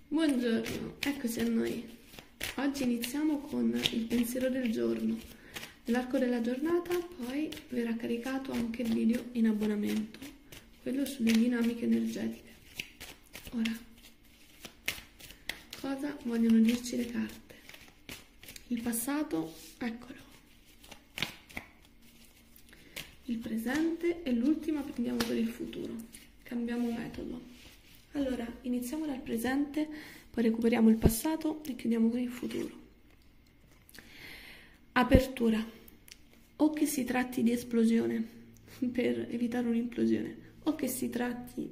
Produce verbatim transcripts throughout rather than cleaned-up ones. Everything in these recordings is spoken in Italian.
Buongiorno, eccoci a noi. Oggi iniziamo con il pensiero del giorno. Nell'arco della giornata poi verrà caricato anche il video in abbonamento, quello sulle dinamiche energetiche. Ora, cosa vogliono dirci le carte? Il passato, eccolo. Il presente e l'ultima prendiamo per il futuro. Cambiamo metodo. Allora, iniziamo dal presente, poi recuperiamo il passato e chiudiamo con il futuro. Apertura. O che si tratti di esplosione per evitare un'implosione, o che si tratti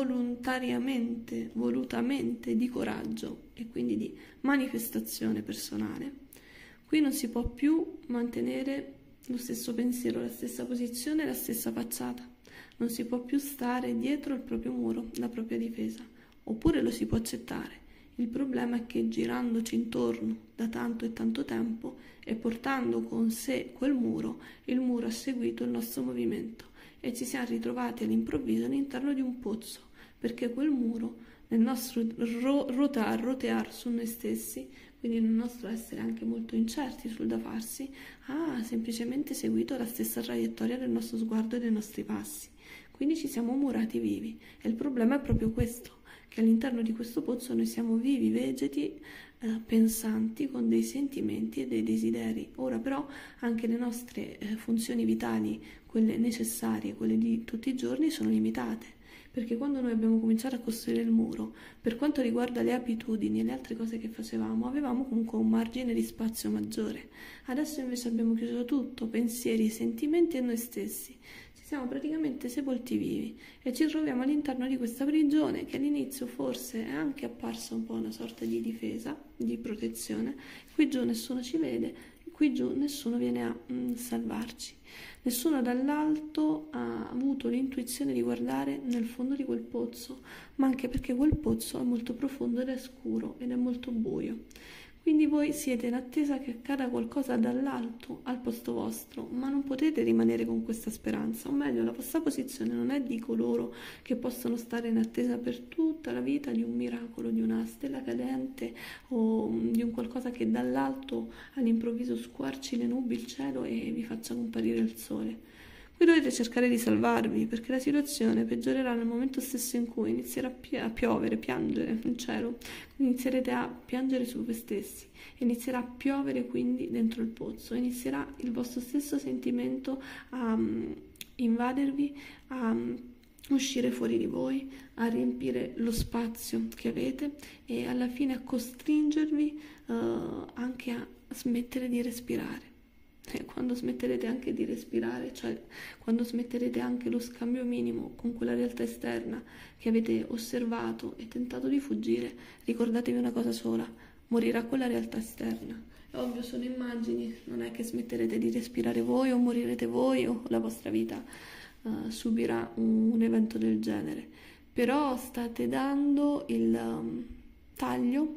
volontariamente, volutamente di coraggio e quindi di manifestazione personale. Qui non si può più mantenere lo stesso pensiero, la stessa posizione, la stessa facciata. Non si può più stare dietro il proprio muro, la propria difesa, oppure lo si può accettare. Il problema è che girandoci intorno da tanto e tanto tempo e portando con sé quel muro, il muro ha seguito il nostro movimento e ci siamo ritrovati all'improvviso all'interno di un pozzo, perché quel muro, nel nostro ro- rotar, rotear su noi stessi, quindi nel nostro essere anche molto incerti sul da farsi, ha semplicemente seguito la stessa traiettoria del nostro sguardo e dei nostri passi. Quindi ci siamo murati vivi e il problema è proprio questo, che all'interno di questo pozzo noi siamo vivi, vegeti, eh, pensanti, con dei sentimenti e dei desideri. Ora però anche le nostre eh, funzioni vitali, quelle necessarie, quelle di tutti i giorni, sono limitate. Perché quando noi abbiamo cominciato a costruire il muro, per quanto riguarda le abitudini e le altre cose che facevamo, avevamo comunque un margine di spazio maggiore. Adesso invece abbiamo chiuso tutto, pensieri, sentimenti e noi stessi. Siamo praticamente sepolti vivi e ci troviamo all'interno di questa prigione che all'inizio forse è anche apparsa un po' una sorta di difesa, di protezione. Qui giù nessuno ci vede, qui giù nessuno viene a mm, salvarci. Nessuno dall'alto ha avuto l'intuizione di guardare nel fondo di quel pozzo, ma anche perché quel pozzo è molto profondo ed è scuro ed è molto buio. Quindi voi siete in attesa che accada qualcosa dall'alto al posto vostro, ma non potete rimanere con questa speranza, o meglio, la vostra posizione non è di coloro che possono stare in attesa per tutta la vita di un miracolo, di una stella cadente o di un qualcosa che dall'alto all'improvviso squarci le nubi, il cielo e vi faccia comparire il sole. Qui dovete cercare di salvarvi, perché la situazione peggiorerà nel momento stesso in cui inizierà a, pi- a piovere, piangere in cielo, inizierete a piangere su voi stessi, inizierà a piovere quindi dentro il pozzo, inizierà il vostro stesso sentimento a um, invadervi, a um, uscire fuori di voi, a riempire lo spazio che avete e alla fine a costringervi uh, anche a smettere di respirare. E quando smetterete anche di respirare, cioè quando smetterete anche lo scambio minimo con quella realtà esterna che avete osservato e tentato di fuggire, ricordatevi una cosa sola: morirà quella realtà esterna. È ovvio, sono immagini, non è che smetterete di respirare voi o morirete voi o la vostra vita uh, subirà un, un evento del genere, però state dando il um, taglio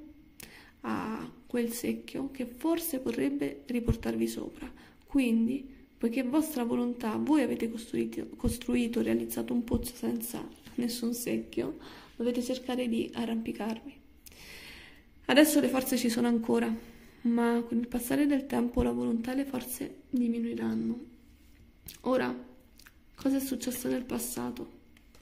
a quel secchio che forse vorrebbe riportarvi sopra. Quindi, poiché vostra volontà, voi avete costruito, costruito, realizzato un pozzo senza nessun secchio, dovete cercare di arrampicarvi. Adesso le forze ci sono ancora, ma con il passare del tempo la volontà e le forze diminuiranno. Ora, cosa è successo nel passato?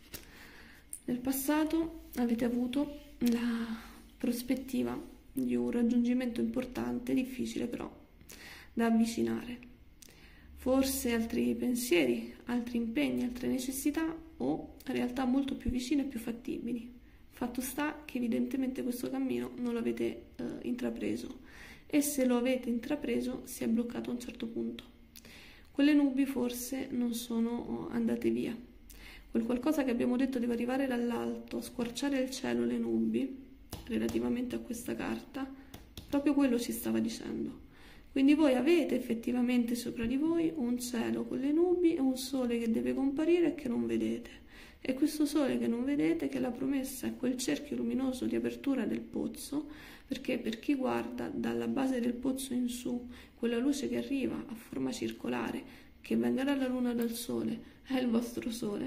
Nel passato avete avuto la prospettiva di un raggiungimento importante, difficile però da avvicinare. Forse altri pensieri, altri impegni, altre necessità o realtà molto più vicine e più fattibili. Fatto sta che evidentemente questo cammino non lo avete eh, intrapreso e se lo avete intrapreso si è bloccato a un certo punto. Quelle nubi forse non sono andate via. Quel qualcosa che abbiamo detto deve arrivare dall'alto, squarciare il cielo, le nubi, relativamente a questa carta, proprio quello ci stava dicendo. Quindi voi avete effettivamente sopra di voi un cielo con le nubi e un sole che deve comparire e che non vedete. E questo sole che non vedete, che la promessa è quel cerchio luminoso di apertura del pozzo, perché per chi guarda dalla base del pozzo in su, quella luce che arriva a forma circolare, che venga dalla luna o dal sole, è il vostro sole.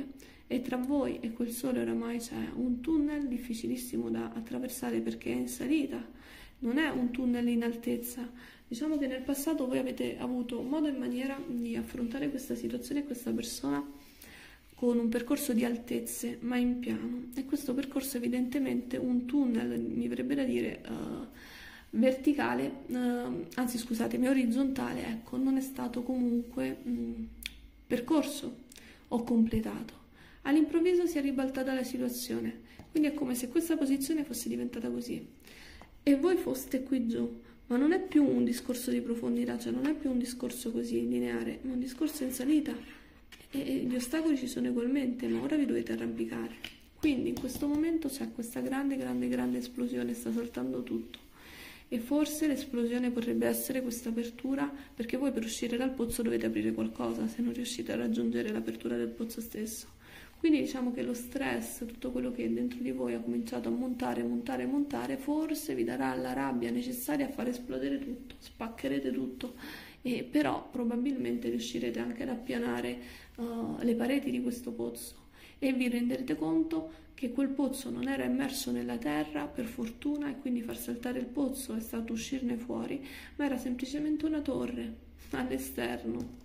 e tra voi e quel sole oramai c'è un tunnel difficilissimo da attraversare perché è in salita, non è un tunnel in altezza. Diciamo che nel passato voi avete avuto modo e maniera di affrontare questa situazione e questa persona con un percorso di altezze, ma in piano. E questo percorso evidentemente un tunnel, mi verrebbe da dire uh, verticale, uh, anzi scusatemi, orizzontale, ecco, non è stato comunque mh, percorso o completato. All'improvviso si è ribaltata la situazione, quindi è come se questa posizione fosse diventata così e voi foste qui giù. Ma non è più un discorso di profondità, cioè non è più un discorso così lineare, ma un discorso in salita e, e gli ostacoli ci sono ugualmente, ma ora vi dovete arrampicare. Quindi in questo momento c'è questa grande, grande, grande esplosione, sta saltando tutto. E forse l'esplosione potrebbe essere questa apertura, perché voi per uscire dal pozzo dovete aprire qualcosa, se non riuscite a raggiungere l'apertura del pozzo stesso. Quindi diciamo che lo stress, tutto quello che dentro di voi ha cominciato a montare, montare, montare, forse vi darà la rabbia necessaria a far esplodere tutto, spaccherete tutto, e però probabilmente riuscirete anche ad appianare uh, le pareti di questo pozzo e vi renderete conto che quel pozzo non era immerso nella terra, per fortuna, e quindi far saltare il pozzo è stato uscirne fuori, ma era semplicemente una torre all'esterno.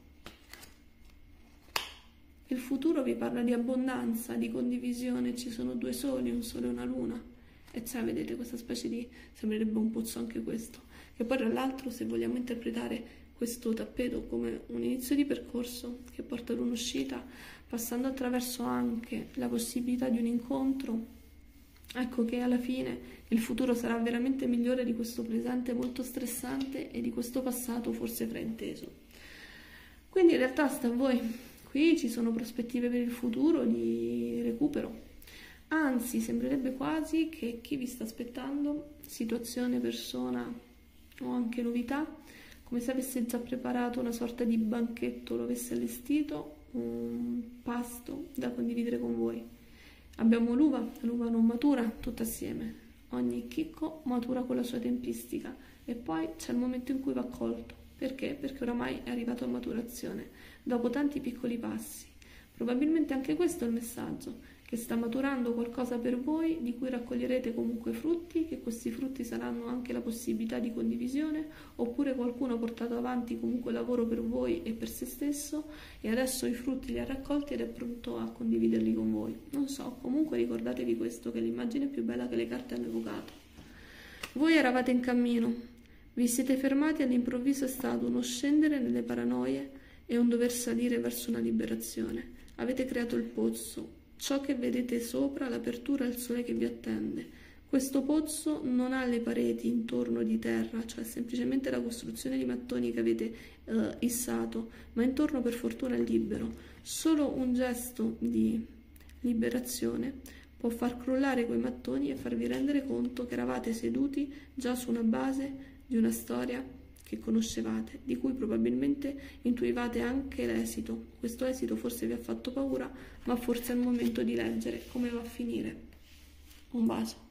Il futuro vi parla di abbondanza, di condivisione, ci sono due soli, un sole e una luna. E c'è, vedete, questa specie di... sembrerebbe un pozzo anche questo. Che poi tra l'altro, se vogliamo interpretare questo tappeto come un inizio di percorso che porta ad un'uscita, passando attraverso anche la possibilità di un incontro, ecco che alla fine il futuro sarà veramente migliore di questo presente molto stressante e di questo passato forse frainteso. Quindi in realtà sta a voi. Qui ci sono prospettive per il futuro di recupero, anzi sembrerebbe quasi che chi vi sta aspettando, situazione, persona o anche novità, come se avesse già preparato una sorta di banchetto, lo avesse allestito, un pasto da condividere con voi. Abbiamo l'uva, l'uva non matura, tutta assieme, ogni chicco matura con la sua tempistica e poi c'è il momento in cui va colto. Perché? Perché oramai è arrivato a maturazione, dopo tanti piccoli passi. Probabilmente anche questo è il messaggio, che sta maturando qualcosa per voi, di cui raccoglierete comunque frutti, che questi frutti saranno anche la possibilità di condivisione, oppure qualcuno ha portato avanti comunque lavoro per voi e per se stesso, e adesso i frutti li ha raccolti ed è pronto a condividerli con voi. Non so, comunque ricordatevi questo, che è l'immagine più bella che le carte hanno evocato. Voi eravate in cammino. Vi siete fermati e all'improvviso è stato uno scendere nelle paranoie e un dover salire verso una liberazione. Avete creato il pozzo, ciò che vedete sopra, l'apertura e il sole che vi attende. Questo pozzo non ha le pareti intorno di terra, cioè semplicemente la costruzione di mattoni che avete eh, issato, ma intorno per fortuna è libero. Solo un gesto di liberazione può far crollare quei mattoni e farvi rendere conto che eravate seduti già su una base di una storia che conoscevate, di cui probabilmente intuivate anche l'esito. Questo esito forse vi ha fatto paura, ma forse è il momento di leggere come va a finire. Un bacio.